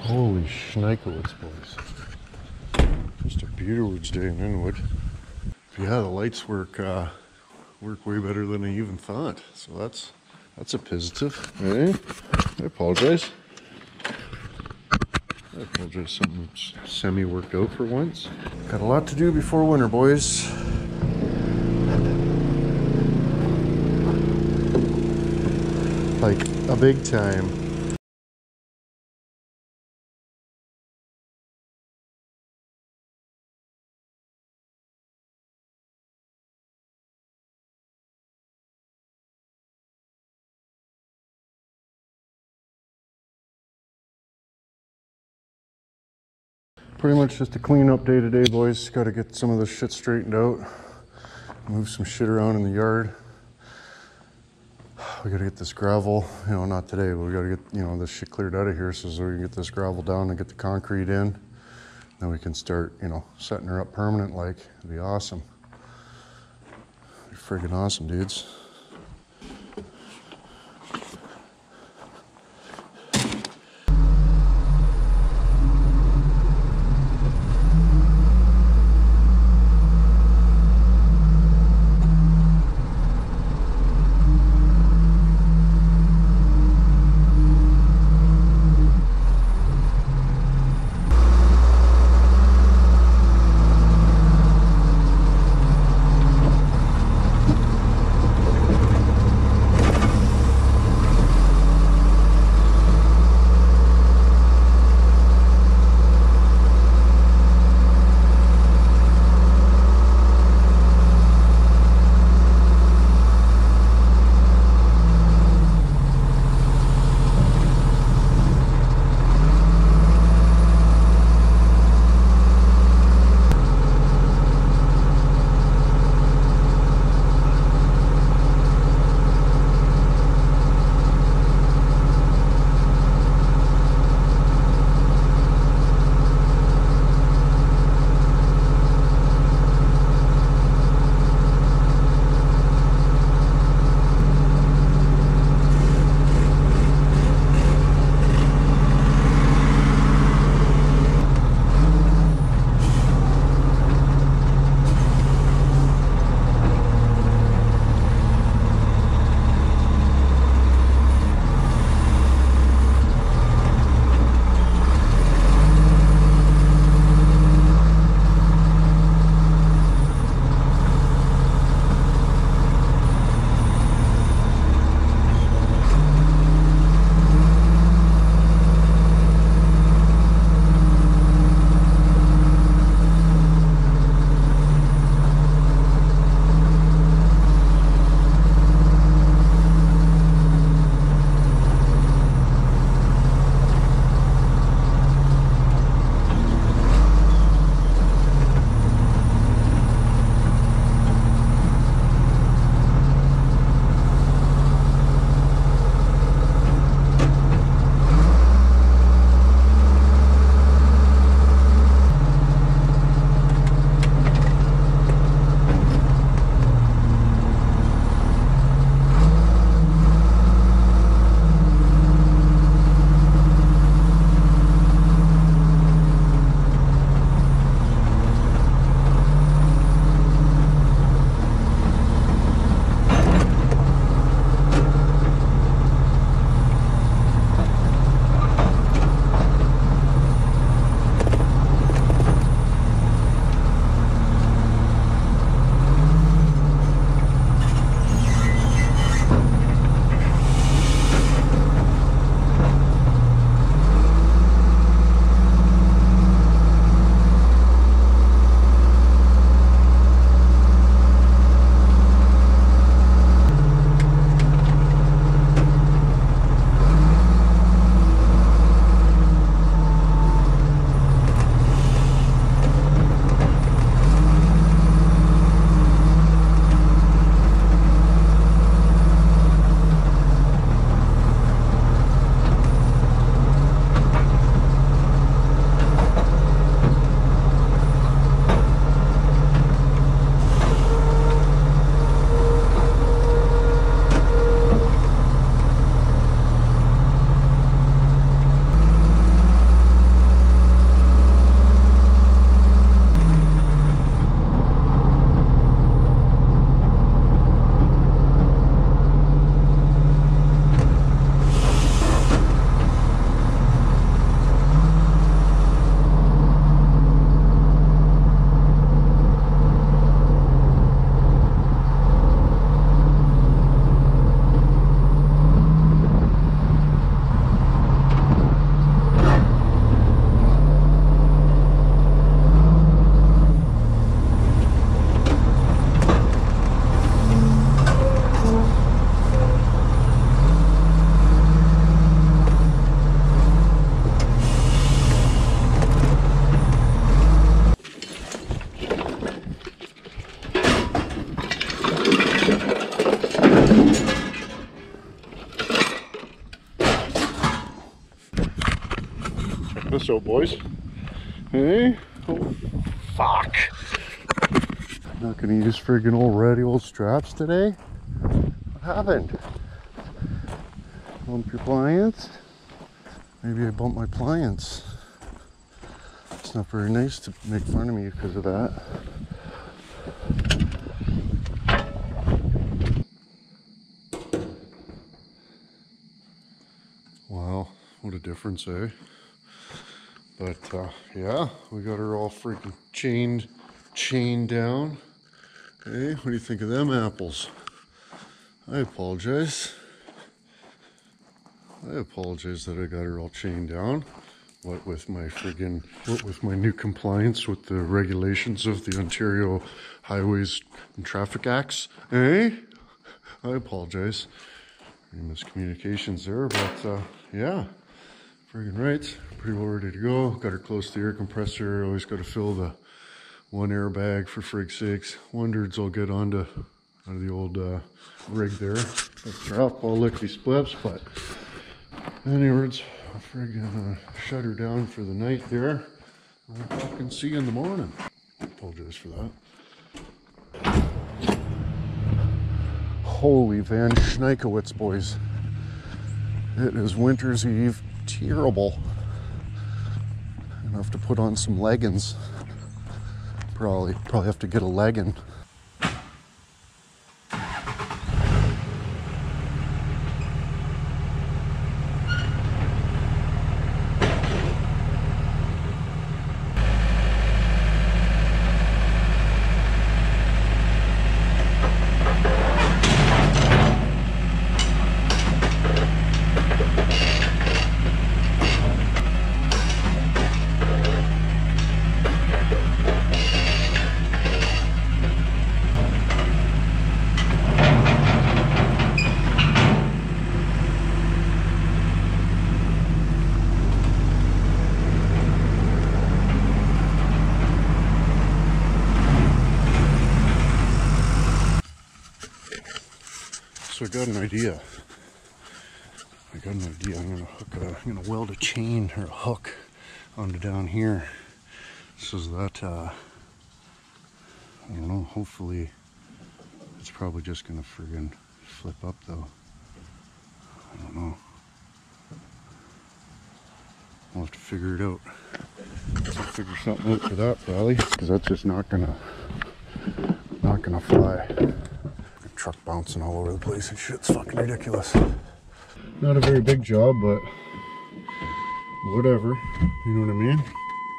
Holy schnikowitz, boys. Just a beautiful day in Inwood. Yeah, the lights work way better than I even thought. So that's a positive. Hey, I apologize. Something's semi-worked out for once. Got a lot to do before winter, boys. Like a big time. Pretty much just a clean-up day today, boys. Got to get some of this shit straightened out. Move some shit around in the yard. We got to get this gravel, not today, but we got to get, this shit cleared out of here so we can get this gravel down and get the concrete in. Then we can start, setting her up permanent like. It'd be awesome. It'd be friggin' awesome, dudes. us out, boys. Hey? Oh, fuck. Not gonna use friggin' old ratty old straps today? What happened? Bump your pliants? Maybe I bumped my pliants. It's not very nice to make fun of me because of that. Wow, what a difference, eh? But yeah, we got her all freaking chained down. Hey, what do you think of them apples? I apologize. I apologize that I got her all chained down. What with my new compliance with the regulations of the Ontario Highways and Traffic Acts. Eh? I apologize. Any miscommunications there, but yeah, friggin' right. Pretty well ready to go. Got her close to the air compressor. Always got to fill the one airbag for frig's sakes. Wonders I'll get onto the old rig there. That's rough, all lickety splips, but anyways, I'll friggin' shut her down for the night there. I'll fucking see you in the morning. Apologize for that. Holy Van Schneikowitz, boys. It is winter's eve. Terrible. I'm gonna have to put on some leggings. Probably have to get a legging. So I got an idea. I'm gonna weld a chain or a hook onto down here, so that I don't know. Hopefully, it's probably just gonna friggin' flip up though. I don't know. We'll have to figure it out. I'll figure something out for that probably, because that's just not gonna fly. Truck bouncing all over the place and shit. It's fucking ridiculous. Not a very big job, but whatever. You know what I mean?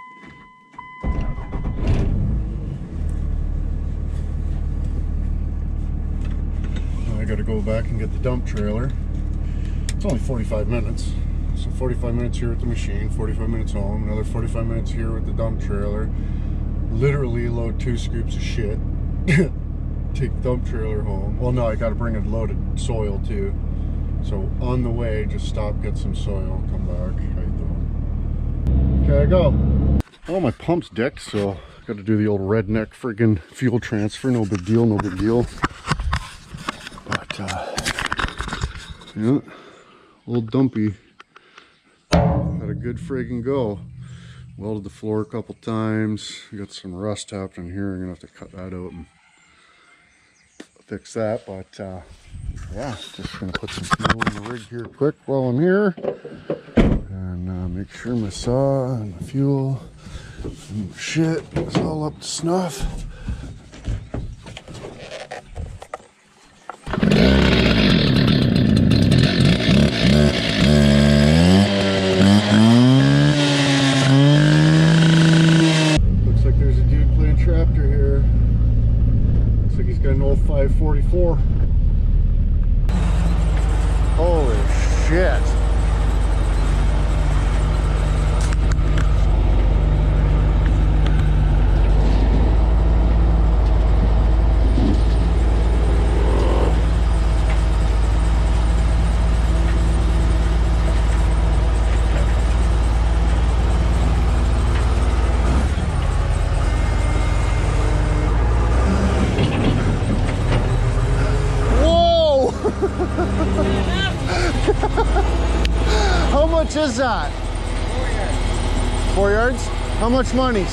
Now I gotta go back and get the dump trailer. It's only 45 minutes. So 45 minutes here with the machine, 45 minutes home, another 45 minutes here with the dump trailer. Literally load 2 scoops of shit. Take the dump trailer home. Well, no, I got to bring a load of soil too. So on the way, just stop, get some soil, come back. How you doing? Okay, I go. Oh, my pump's decked, so got to do the old redneck friggin' fuel transfer. No big deal, no big deal. But yeah, old dumpy had a good friggin' go. Welded the floor a couple times. Got some rust happening here. I'm gonna have to cut that out and fix that, but yeah, just gonna put some fuel in the rig here quick while I'm here, and make sure my saw and the fuel and shit is all up to snuff. Looks like there's a dude playing trapter here. Looks like he's got an old 544. Holy shit. How much is that? 4 yards? How much money's?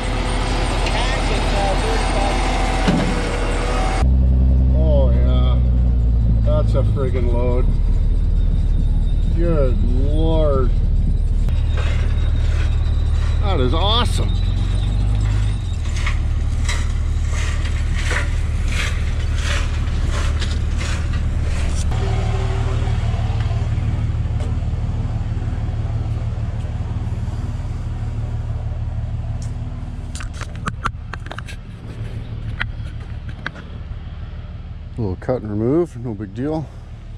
Oh yeah, that's a friggin' load. Good Lord. That is awesome. A little cut and remove, no big deal.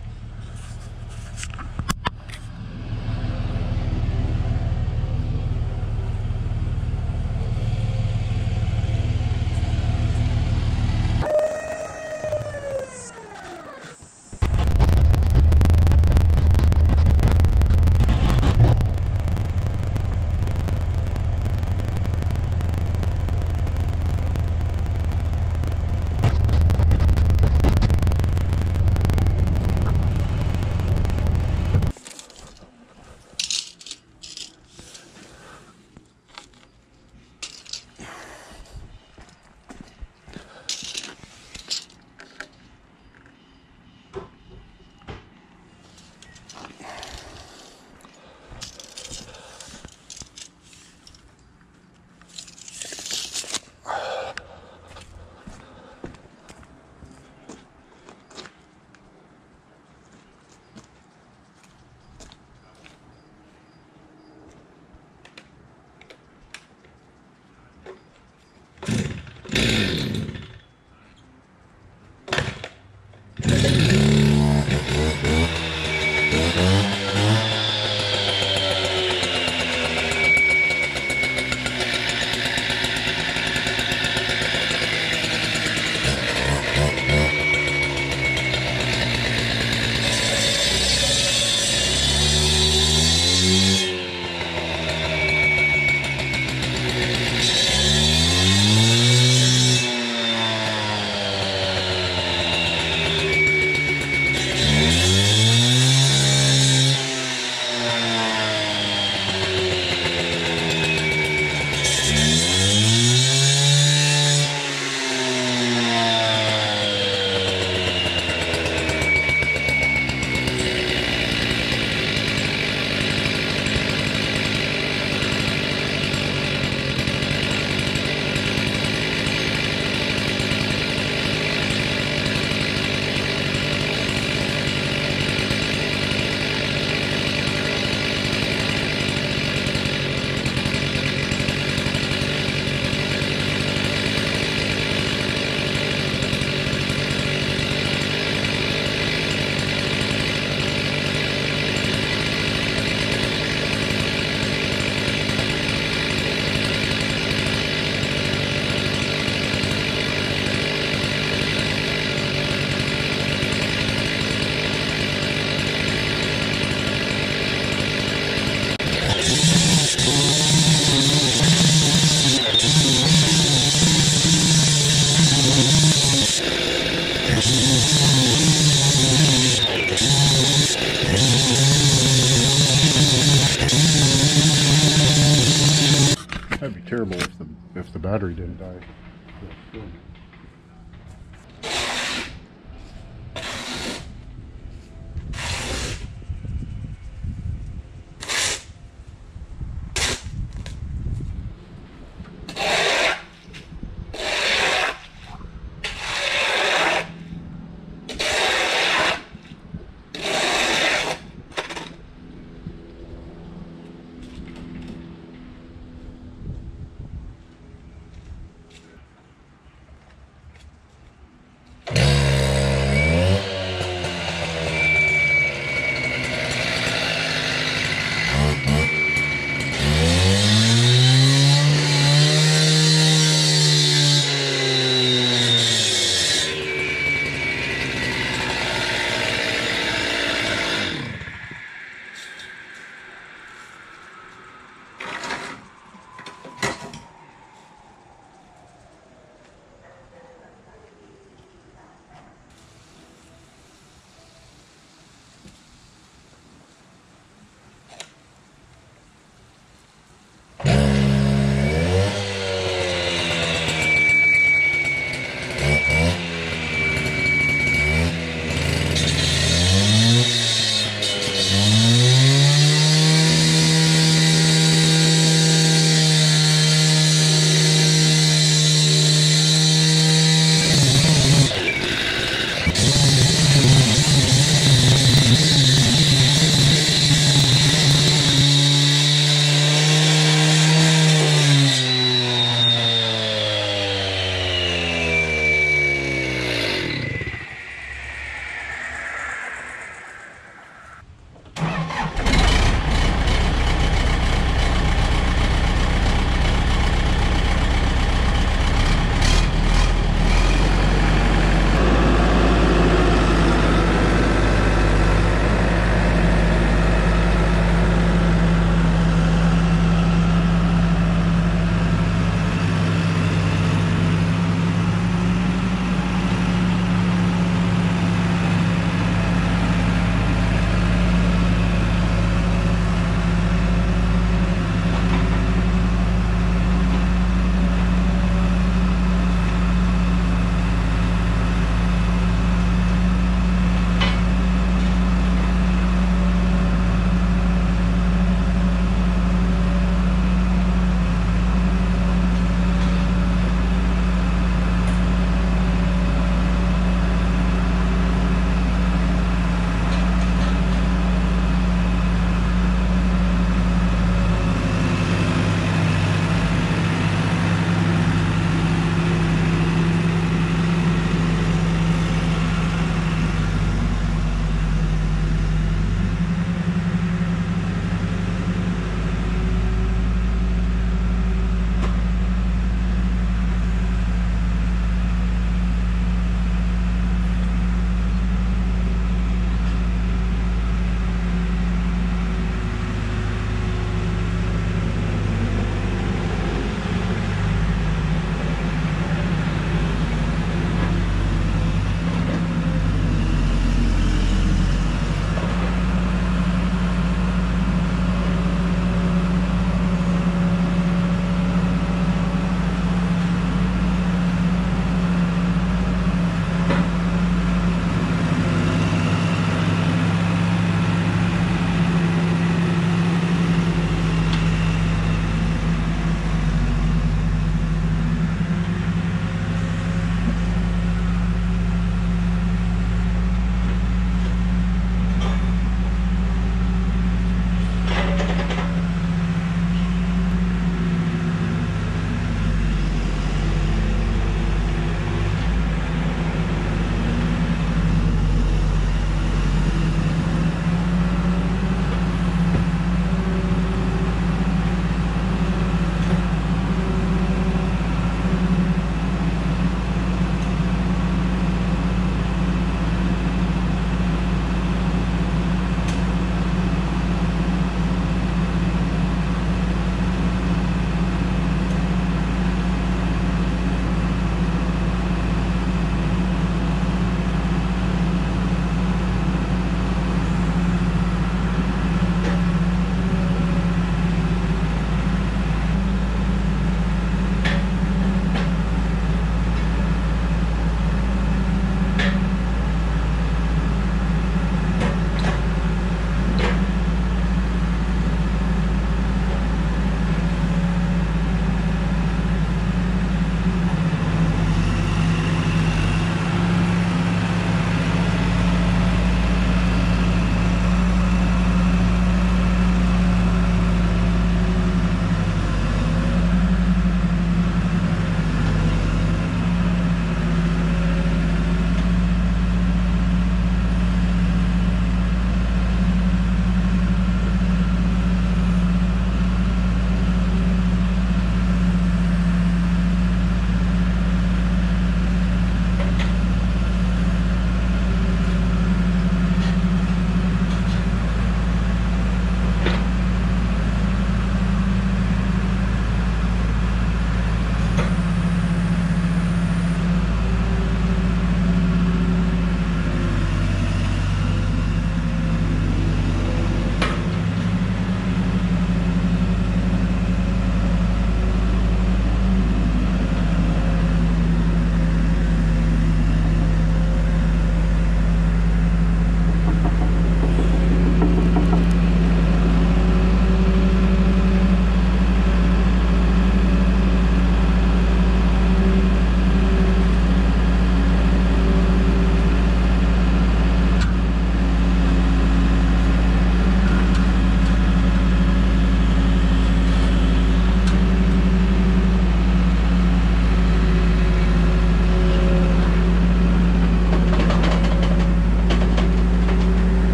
That'd be terrible if the battery didn't die.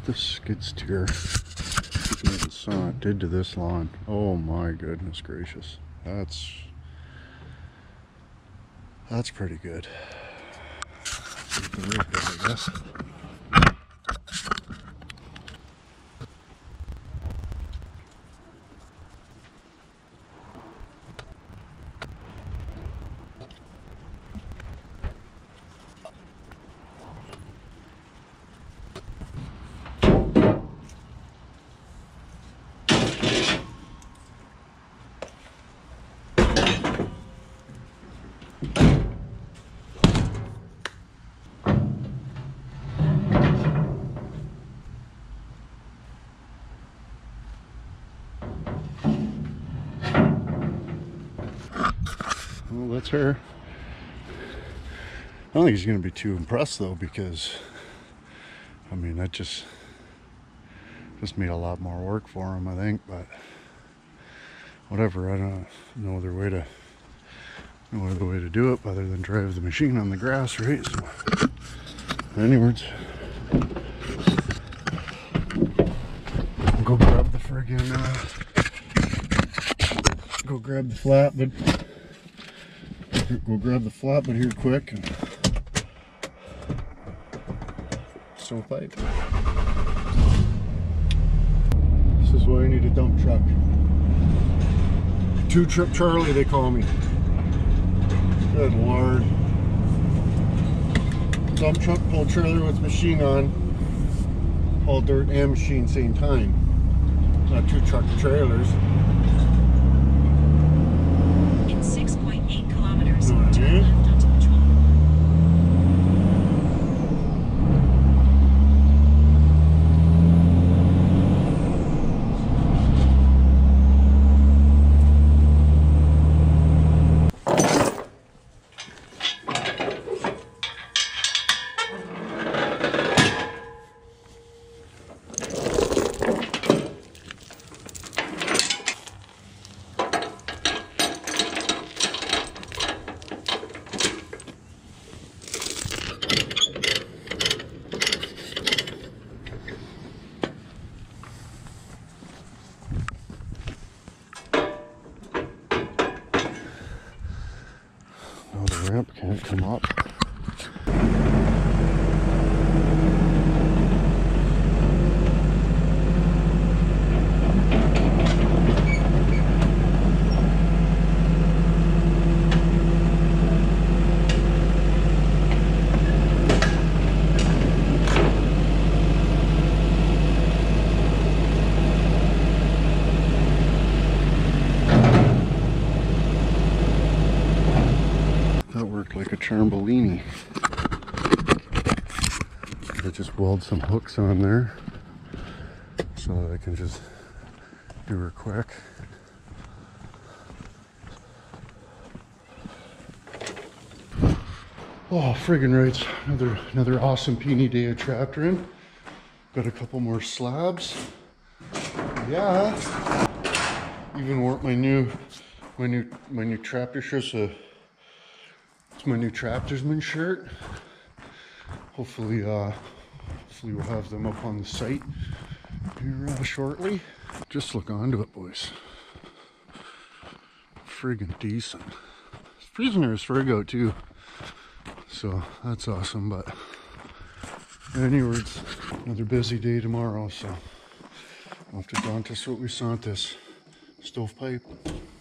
the skid steer even saw it did to this lawn. Oh my goodness gracious. That's pretty good. Pretty good, I guess. Well, that's her. I don't think he's going to be too impressed though, because I mean that just made a lot more work for him, I think. But whatever. I don't know no other way to do it other than drive the machine on the grass, right? So, anyways, go grab the friggin' go grab the flatbed here quick and stow pipe. This is why I need a dump truck. Two-trip Charlie, they call me. Good Lord. Dump truck, pull trailer with machine on, haul dirt and machine same time. Not two truck trailers. In 6.8 kilometers, turn left onto Patrol. Oh, the ramp can't come up. That worked like a Chambolini. I just weld some hooks on there so that I can just do her quick. Oh, friggin' right. Another awesome peony day of traptering. Got a couple more slabs. Yeah. Even wore my new trapter shirts. It's my new traptersman shirt. Hopefully we'll have them up on the site here shortly. Just look onto it, boys. Friggin' decent. It's freezing here as Fargo too, so that's awesome. But anyways, another busy day tomorrow, so I'll have to daunt us what we saw at this stovepipe.